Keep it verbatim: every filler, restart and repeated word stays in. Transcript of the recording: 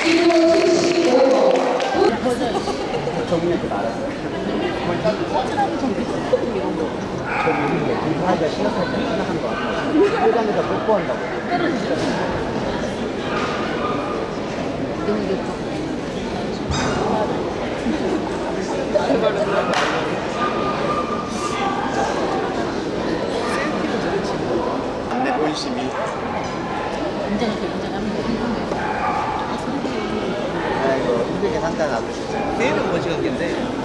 저분한테 말았어요. 저기 이게 공부하기가 심각할 때 생각한 거 같아요. 회장에서 뽀뽀한다고. 내 본심이. 인정을 또 인정하면 되는 아이고 힘들게 산다 나도 진짜. 내일은 뭐 찍었겠는데?